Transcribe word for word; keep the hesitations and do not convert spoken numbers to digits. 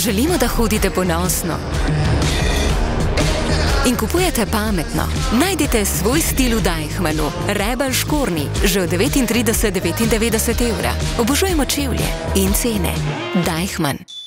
Želimo, da hodite ponosno in kupujete pametno. Najdite svoj stil v Deichmannu. Rebel škornji, že od devetintrideset devetindevetdeset evra. Obožujemo čevlje in cene. Deichmann.